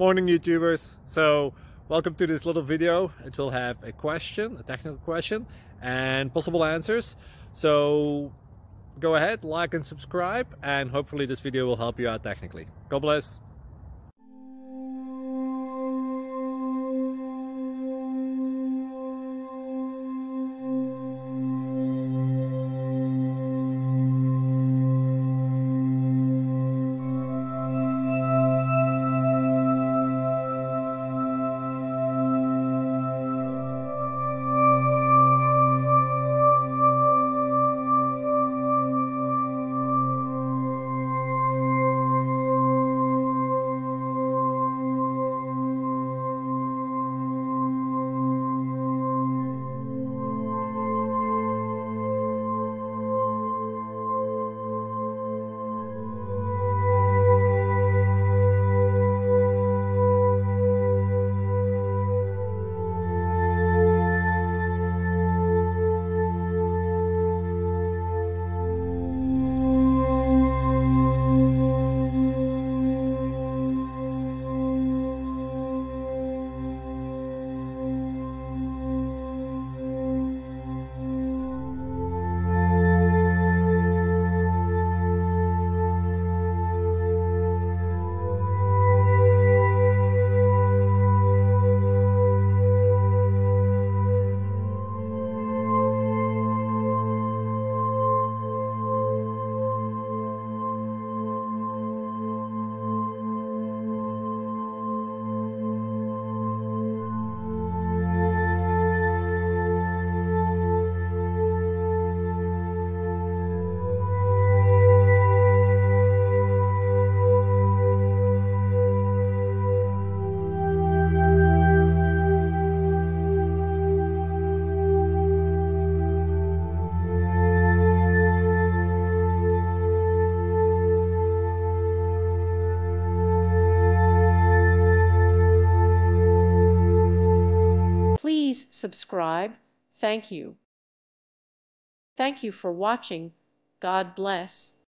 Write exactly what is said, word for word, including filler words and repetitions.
Morning YouTubers. So welcome to this little video. It will have a question, a technical question, and possible answers. So go ahead, like and subscribe, and hopefully this video will help you out technically. God bless. Please subscribe. Thank you. Thank you for watching. God bless.